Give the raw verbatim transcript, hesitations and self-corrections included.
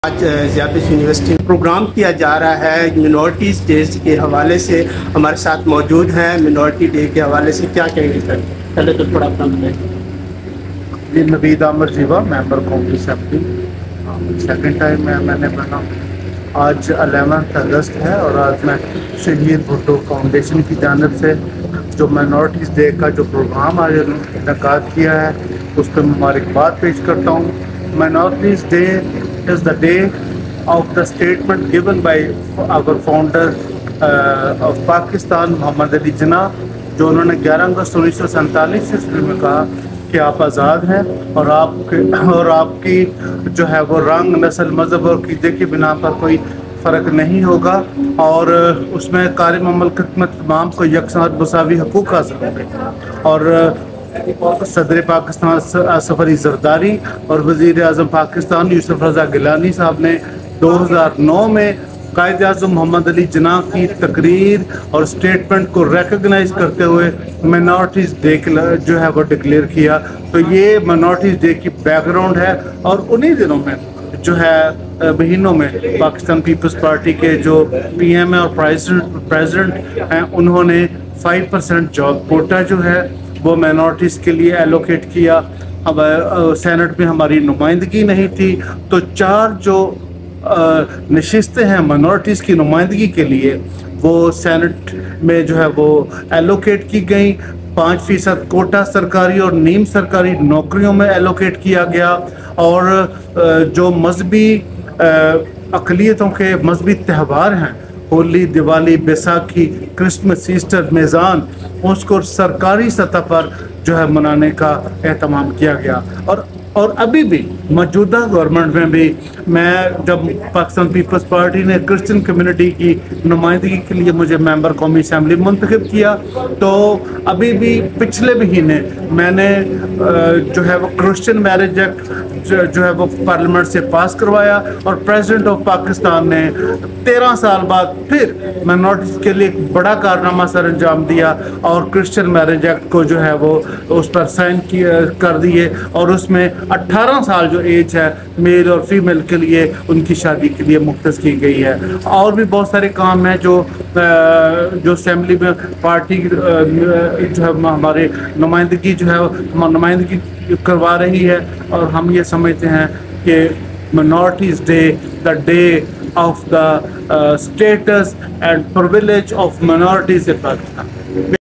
آج ضیاء یونیورسٹی میں پروگرام کیا جا رہا ہے منورٹیز ڈیز کے حوالے سے ہمارے ساتھ موجود ہیں۔ منورٹی ڈے کے حوالے سے کیا کہیں گے سر؟ پہلے تو تھوڑا اپنا بتائیں۔ جی نوید عامر جیوا، ممبر قومی اسمبلی، سیکنڈ ٹائم میں میں نے بنا۔ آج الیونتھ اگست ہے اور آج میں شہید بھٹو فاؤنڈیشن کی جانب سے جو منورٹیز ڈے کا جو پروگرام آج انعقاد کیا ہے اس پہ مبارکباد پیش کرتا ہوں۔ Minorities day is the day of the statement given by our founder uh, of Pakistan Muhammad Ali Jinnah, جو انہوں نے گیارہ اگست انیس سو سینتالیس عیسوی میں کہا کہ آپ آزاد ہیں اور آپ کے اور آپ کی جو ہے وہ رنگ، نسل، مذہب اور عقیدے کی بنا پر کوئی فرق نہیں ہوگا، اور اس میں کار مملکت میں تمام کو یکساں مساوی حقوق حاصل ہوں گے۔ اور صدر پاکستان آصف علی زرداری اور وزیر اعظم پاکستان یوسف رضا گیلانی صاحب نے دو ہزار نو میں قائد اعظم محمد علی جناح کی تقریر اور اسٹیٹمنٹ کو ریکگنائز کرتے ہوئے منورٹیز ڈے جو ہے وہ ڈکلیئر کیا۔ تو یہ منورٹیز ڈے کی بیک گراؤنڈ ہے، اور انہی دنوں میں جو ہے مہینوں میں پاکستان پیپلز پارٹی کے جو پی ایم ہیں اور پریزیڈنٹ ہیں انہوں نے فائیو پرسینٹ جاب کوٹا جو ہے وہ مائنورٹیز کے لیے ایلوکیٹ کیا۔ اب سینٹ میں ہماری نمائندگی نہیں تھی تو چار جو نشستیں ہیں مائنورٹیز کی نمائندگی کے لیے وہ سینٹ میں جو ہے وہ ایلوکیٹ کی گئیں۔ پانچ فیصد کوٹا سرکاری اور نیم سرکاری نوکریوں میں ایلوکیٹ کیا گیا، اور جو مذہبی اقلیتوں کے مذہبی تہوار ہیں، ہولی، دیوالی، بیساکھی، کرسمس، ایسٹر، میزان، اس کو سرکاری سطح پر جو ہے منانے کا اہتمام کیا گیا۔ اور اور ابھی بھی موجودہ گورنمنٹ میں بھی میں جب پاکستان پیپلز پارٹی نے کرسچن کمیونٹی کی نمائندگی کے لیے مجھے ممبر قومی اسمبلی منتخب کیا تو ابھی بھی پچھلے مہینے میں نے جو ہے وہ کرسچن میرج ایکٹ جو ہے وہ پارلیمنٹ سے پاس کروایا، اور پریزیڈنٹ آف پاکستان نے تیرہ سال بعد پھر مائنورٹیز کے لیے ایک بڑا کارنامہ سر انجام دیا اور کرسچن میرج ایکٹ کو جو ہے وہ اس پر سائن کر دیے، اور اس میں اٹھارہ سال جو ایج ہے میل اور فیمیل کے لیے ان کی شادی کے لیے مختص کی گئی ہے۔ اور بھی بہت سارے کام ہیں جو جو اسمبلی میں پارٹی جو ہے ہمارے نمائندگی جو ہے نمائندگی کروا رہی ہے، اور ہم یہ سمجھتے ہیں کہ minorities day the day of the status and privilege of minorities in Pakistan.